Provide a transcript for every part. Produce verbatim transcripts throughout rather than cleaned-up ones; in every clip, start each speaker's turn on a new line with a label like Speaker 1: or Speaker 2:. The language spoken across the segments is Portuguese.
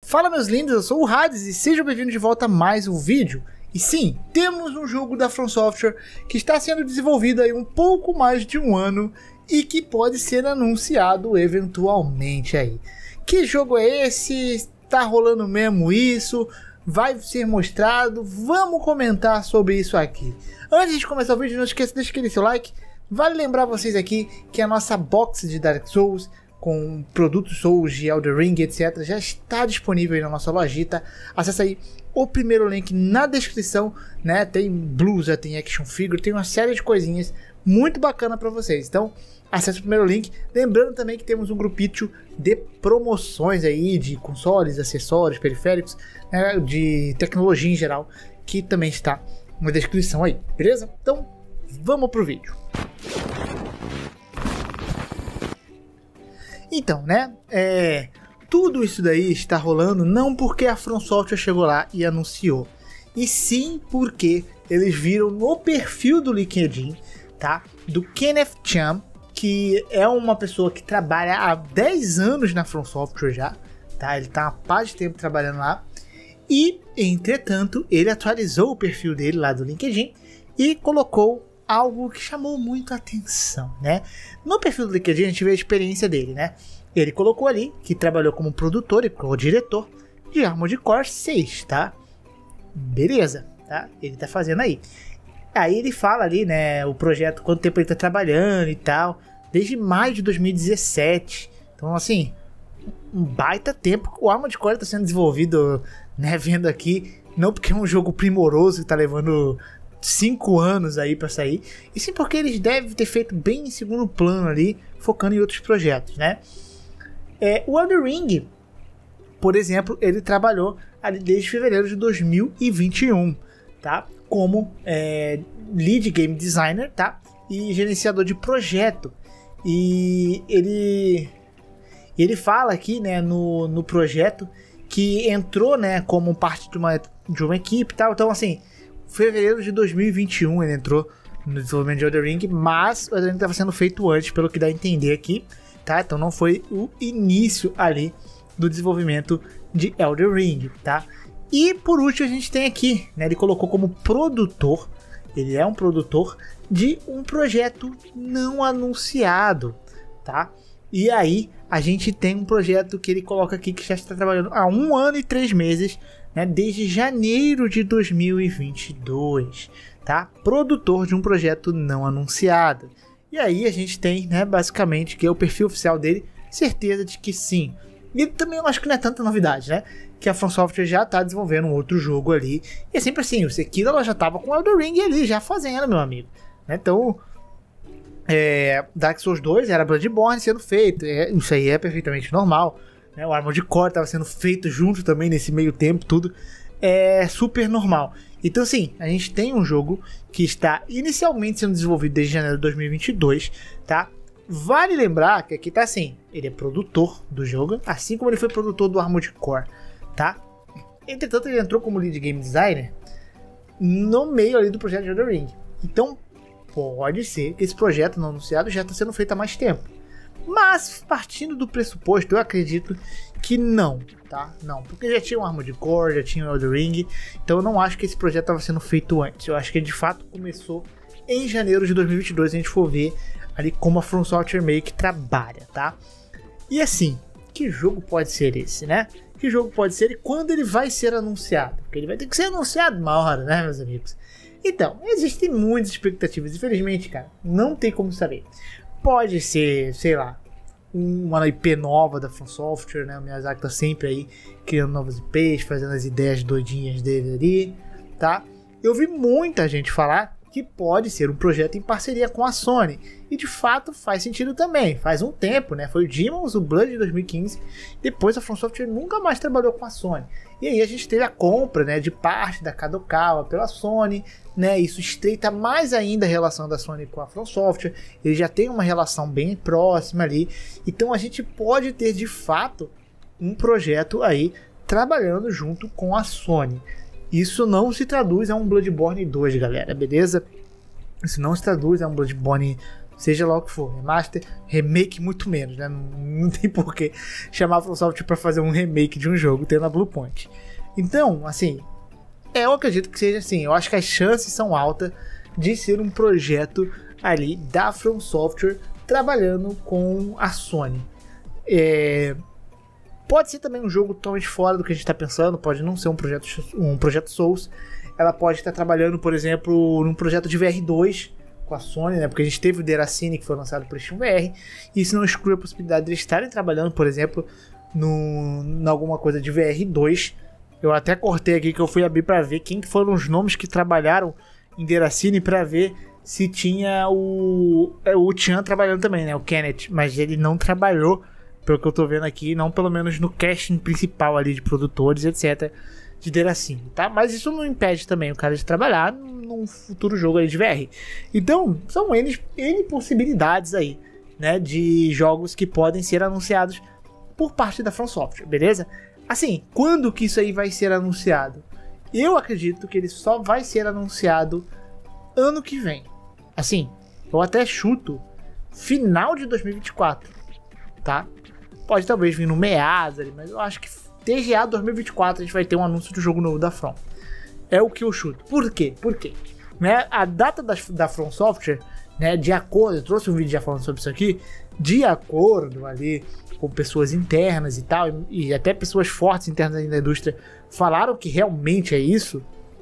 Speaker 1: Fala meus lindos, eu sou o Hades e sejam bem-vindos de volta a mais um vídeo. E sim, temos um jogo da From Software que está sendo desenvolvido há um pouco mais de um ano e que pode ser anunciado eventualmente aí. Que jogo é esse? Está rolando mesmo isso? Vai ser mostrado? Vamos comentar sobre isso aqui. Antes de começar o vídeo, não esqueça de deixar aquele seu like. Vale lembrar vocês aqui que a nossa box de Dark Souls com produtos Souls de Elden Ring, etcétera já está disponível aí na nossa lojita. Acesse aí o primeiro link na descrição, né? Tem blusa, tem action figure, tem uma série de coisinhas muito bacana para vocês. Então, acesse o primeiro link. Lembrando também que temos um grupito de promoções aí de consoles, acessórios, periféricos, né? De tecnologia em geral, que também está na descrição aí, beleza? Então, vamos pro vídeo. Então, né, é, tudo isso daí está rolando não porque a From Software chegou lá e anunciou, e sim porque eles viram no perfil do LinkedIn, tá, do Kenneth Chan, que é uma pessoa que trabalha há dez anos na From Software já, tá, ele tá há uma pá de tempo trabalhando lá, e, entretanto, ele atualizou o perfil dele lá do LinkedIn e colocou algo que chamou muito a atenção, né? No perfil do LinkedIn a gente vê a experiência dele, né? Ele colocou ali que trabalhou como produtor e co-diretor de Armored Core seis, tá? Beleza, tá? Ele tá fazendo aí. Aí ele fala ali, né, o projeto, quanto tempo ele tá trabalhando e tal, desde maio de dois mil e dezessete. Então, assim, um baita tempo que o Armored Core tá sendo desenvolvido, né, vendo aqui, não porque é um jogo primoroso que tá levando cinco anos aí para sair, e sim porque eles devem ter feito bem em segundo plano ali, focando em outros projetos, né? É, o Elden Ring, por exemplo, ele trabalhou ali desde fevereiro de dois mil e vinte e um, tá? Como é, lead game designer, tá? E gerenciador de projeto. E ele ele fala aqui, né, no, no projeto que entrou, né, como parte de uma, de uma equipe, tal. Então, assim, fevereiro de dois mil e vinte e um ele entrou no desenvolvimento de Elden Ring, mas o Elden Ring estava sendo feito antes, pelo que dá a entender aqui, tá? Então não foi o início ali do desenvolvimento de Elden Ring, tá? E por último a gente tem aqui, né? Ele colocou como produtor, ele é um produtor de um projeto não anunciado, tá? E aí a gente tem um projeto que ele coloca aqui que já está trabalhando há um ano e três meses, né, desde janeiro de dois mil e vinte e dois, tá? Produtor de um projeto não anunciado. E aí a gente tem, né, basicamente, que é o perfil oficial dele, certeza de que sim. E também eu acho que não é tanta novidade, né? Que a From Software já está desenvolvendo um outro jogo ali. E é sempre assim, o Sekiro ela já estava com o Elden Ring ali, já fazendo, meu amigo. Né? Então, é, Dark Souls dois era Bloodborne sendo feito. É, isso aí é perfeitamente normal. O Armored Core estava sendo feito junto também nesse meio tempo, tudo é super normal. Então, assim, a gente tem um jogo que está inicialmente sendo desenvolvido desde janeiro de dois mil e vinte e dois, tá? Vale lembrar que aqui tá assim, ele é produtor do jogo, assim como ele foi produtor do Armored Core, tá? Entretanto, ele entrou como lead game designer no meio ali do projeto de Elden Ring. Então, pode ser que esse projeto não anunciado já está sendo feito há mais tempo. Mas, partindo do pressuposto, eu acredito que não, tá? Não, porque já tinha o Armored Core, já tinha o Elden Ring, então eu não acho que esse projeto estava sendo feito antes. Eu acho que ele de fato começou em janeiro de dois mil e vinte e dois, se a gente for ver ali como a From Software meio que trabalha, tá? E assim, que jogo pode ser esse, né? Que jogo pode ser e quando ele vai ser anunciado? Porque ele vai ter que ser anunciado uma hora, né, meus amigos? Então, existem muitas expectativas, infelizmente, cara, não tem como saber. Pode ser, sei lá, uma I P nova da From Software, né? O Miyazaki tá sempre aí criando novas I Ps, fazendo as ideias doidinhas dele ali, tá? Eu vi muita gente falar que pode ser um projeto em parceria com a Sony. E de fato faz sentido também. Faz um tempo, né? Foi o Demons, o Blood de dois mil e quinze. Depois a From Software nunca mais trabalhou com a Sony. E aí a gente teve a compra, né, de parte da Kadokawa pela Sony, né? Isso estreita mais ainda a relação da Sony com a From Software. Eles já têm uma relação bem próxima ali. Então a gente pode ter de fato um projeto aí trabalhando junto com a Sony. Isso não se traduz a um Bloodborne dois, galera, beleza? Isso não se traduz a um Bloodborne seja lá o que for, remaster, remake muito menos, né? Não, não tem por que chamar a From Software para fazer um remake de um jogo tendo a Bluepoint. Então, assim, eu acredito que seja assim, eu acho que as chances são altas de ser um projeto ali da From Software trabalhando com a Sony. É... Pode ser também um jogo totalmente fora do que a gente está pensando, pode não ser um projeto, um projeto Souls. Ela pode estar trabalhando, por exemplo, num projeto de V R dois com a Sony, né? Porque a gente teve o Deracine, que foi lançado por Steam V R, e isso não exclui a possibilidade de eles estarem trabalhando, por exemplo, no, em alguma coisa de V R dois. Eu até cortei aqui que eu fui abrir para ver quem foram os nomes que trabalharam em Deracine para ver se tinha o, o Tian trabalhando também, né? O Kenneth, mas ele não trabalhou, pelo que eu tô vendo aqui, não pelo menos no casting principal ali de produtores, etcétera, de Deracine, tá? Mas isso não impede também o cara de trabalhar num futuro jogo aí de V R. Então, são N, N possibilidades aí, né, de jogos que podem ser anunciados por parte da From Software, beleza? Assim, quando que isso aí vai ser anunciado? Eu acredito que ele só vai ser anunciado ano que vem. Assim, eu até chuto final de dois mil e vinte e quatro, tá? Pode talvez vir no meados ali, mas eu acho que T G A dois mil e vinte e quatro a gente vai ter um anúncio de jogo novo da From. É o que eu chuto. Por quê? Por quê? Né? A data da, da From Software, né, de acordo, eu trouxe um vídeo já falando sobre isso aqui, de acordo ali com pessoas internas e tal, e, e até pessoas fortes internas da indústria falaram que realmente é isso,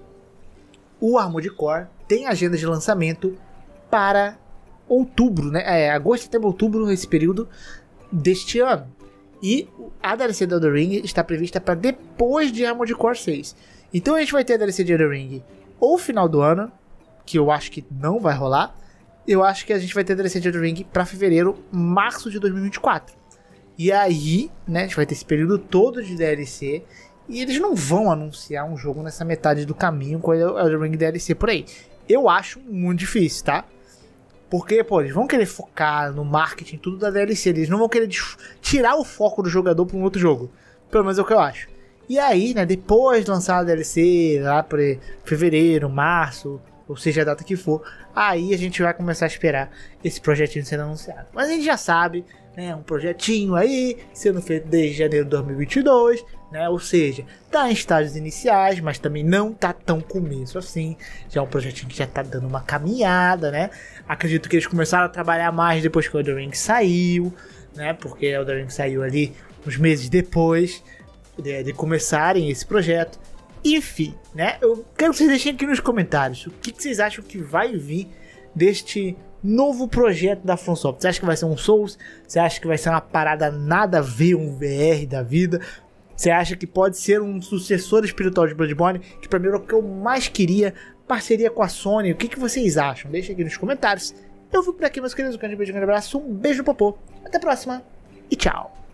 Speaker 1: o Armored Core tem agenda de lançamento para outubro, né? É, agosto, setembro, outubro, esse período deste ano. E a D L C do Elden Ring está prevista para depois de Armored Core seis. Então a gente vai ter a D L C de Elden Ring ou final do ano, que eu acho que não vai rolar. Eu acho que a gente vai ter a D L C de Elden Ring para fevereiro, março de dois mil e vinte e quatro. E aí, né, a gente vai ter esse período todo de D L C. E eles não vão anunciar um jogo nessa metade do caminho com o Elden Ring D L C por aí. Eu acho muito difícil, tá? Porque, pô, eles vão querer focar no marketing, tudo da D L C. Eles não vão querer tirar o foco do jogador para um outro jogo. Pelo menos é o que eu acho. E aí, né, depois de lançar a D L C, lá para fevereiro, março, ou seja a data que for, aí a gente vai começar a esperar esse projetinho sendo anunciado. Mas a gente já sabe, né, um projetinho aí, sendo feito desde janeiro de dois mil e vinte e dois, né, ou seja, tá em estágios iniciais, mas também não tá tão começo assim, já é um projetinho que já tá dando uma caminhada, né, acredito que eles começaram a trabalhar mais depois que o Elden Ring saiu, né, porque o Elden Ring saiu ali uns meses depois de, de começarem esse projeto. Enfim, né, eu quero que vocês deixem aqui nos comentários o que, que vocês acham que vai vir deste novo projeto da From Software. Você acha que vai ser um Souls? Você acha que vai ser uma parada nada a ver, um V R da vida? Você acha que pode ser um sucessor espiritual de Bloodborne? Que pra mim era o que eu mais queria, parceria com a Sony. O que, que vocês acham? Deixa aqui nos comentários. Eu fico por aqui, meus queridos. Um grande beijo, um grande abraço, um beijo no popô. Até a próxima e tchau.